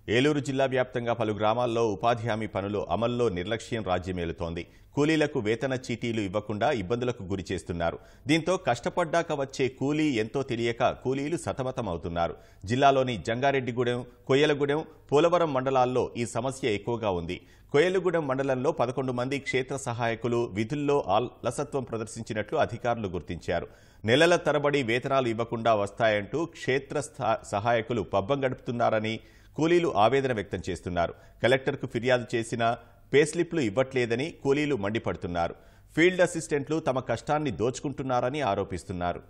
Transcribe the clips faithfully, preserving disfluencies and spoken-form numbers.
ఏలూరు జిల్లా వ్యాప్తంగా పలు గ్రామాల్లో ఉపాధి హామీ పనులు అమల్లో నిర్లక్ష్యం రాజ్యమేలుతోంది. కూలీలకు వేతన చీటీలు ఇవ్వకుండా ఇబ్బందులకు గురి చేస్తున్నారు. దీంతో కష్టపడ్డాక వచ్చే కూలీ ఎంతో తెలియక కూలీలు సతమతమవుతున్నారు. జిల్లాలోని జంగారెడ్డిగూడెం, కొయ్యలగూడెం, పోలవరం మండలాల్లో ఈ సమస్య ఎక్కువగా ఉంది. కొయ్యలగూడెం మండలంలో పదకొండు మంది క్షేత్ర సహాయకులు విధుల్లో అలసత్వం ప్రదర్శించినట్లు అధికారులు గుర్తించారు. నెలల తరబడి వేతనాలు ఇవ్వకుండా వస్తాయంటూ క్షేత్ర సహాయకులు పబ్బం గడుపుతున్నారని కూలీలు ఆవేదన వ్యక్తం చేస్తున్నారు. కలెక్టర్కు ఫిర్యాదు చేసినా పేస్లిప్లు ఇవ్వట్లేదని కూలీలు మండిపడుతున్నారు. ఫీల్డ్ అసిస్టెంట్లు తమ కష్టాన్ని దోచుకుంటున్నారని ఆరోపిస్తున్నారు.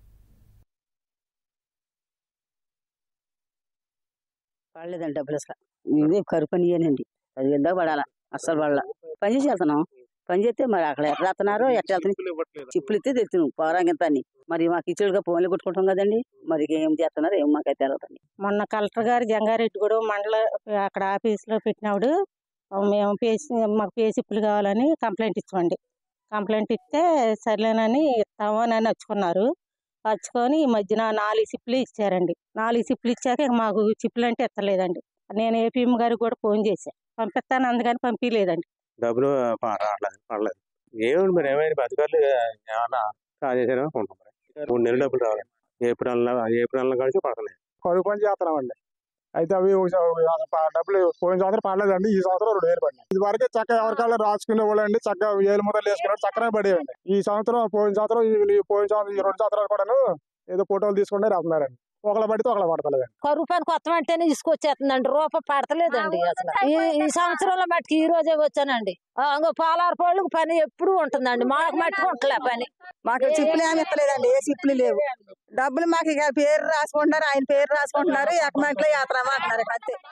పడలేదండి డబ్బులు అసలు. ఇదే కరువు పని అయ్యానండి. అది వెళ్దా పడాలా అస్సలు పడాల. పని చేసి వెళ్తున్నాం. పని చేస్తే మరి అక్కడ ఎట్లా వెళ్తున్నారో ఎట్లా వెళ్తున్నారు చిప్పులు ఇస్తే తెస్తున్నాం పోరాంగంత అని. మరి మాకు ఇచ్చేడుగా ఫోన్లు కొట్టుకుంటాం కదండి. మరి ఏం చేస్తున్నారు ఏం మాకైతే తెలియదండి. మొన్న కలెక్టర్ గారు జంగారెడ్డిగూడెం మండల అక్కడ ఆఫీస్ లో పెట్టినప్పుడు మేము పేసి మాకు పేసిప్పులు కావాలని కంప్లైంట్ ఇచ్చామండి. కంప్లైంట్ ఇస్తే సర్లేనని ఇస్తామని అని వచ్చుకున్నారు. వచ్చుకొని ఈ మధ్యన నాలుగు సిప్పులు ఇచ్చారండి. నాలుగు సిప్పులు ఇచ్చాక మాకు చిప్పులు అంటే ఎత్తలేదండి. నేను ఏపీఎం గారికి కూడా ఫోన్ చేశాను, పంపిస్తాను అందుకని పంపించలేదండి. డబ్బులు రావట్లేదు పడలేదు. ఏమిటి మరి ఏమైనా అధికారులు ఏమన్నా కాజేసారో అనుకుంటున్నాం. మూడు నెలలు డబ్బులు రావాలి. ఏప్రిల్ ఏప్రిల్ నెల కలిసి పడలేదు. కరువు పని చేస్తున్నామండి. అయితే అవి డబ్బులు పోయిన సంవత్సరం పడలేదండి. ఈ సంవత్సరం రెండు వేలు పడినాయి. ఇది వరకే చక్కగా ఎవరికాళ్ళు రాసుకునే వాళ్ళండి. చక్కగా ఏలు ముద్దలు వేసుకున్నాడు చక్కగా పడేయండి. ఈ సంవత్సరం పోయిన సంవత్సరం పోయిన సంవత్సరం ఈ రెండు సంవత్సరాలు కూడాను ఏదో ఫోటోలు తీసుకుంటే రాస్తున్నారండి. ఒకళ్ళ పడితే ఒకళ్ళ పడతలేదు. కరువు పని కొత్త అంటేనే తీసుకొచ్చేస్తుందండి. రూపాయి పడతలేదండి అసలు. ఈ ఈ సంవత్సరంలో మట్టుకు ఈ రోజే వచ్చానండి. పోలారు పోళ్ళకి పని ఎప్పుడు ఉంటుందండి. మాకు మట్టుకు ఉంటలే పని. మాకు చిప్పులు ఏమి ఇస్తలేదండి. ఏ చిప్పులు లేవు. డబ్బులు మాకు ఇక పేరు రాసుకుంటున్నారు. ఆయన పేరు రాసుకుంటున్నారు. ఎకమెంట్లో యాత్ర అంటున్నారు అంతే.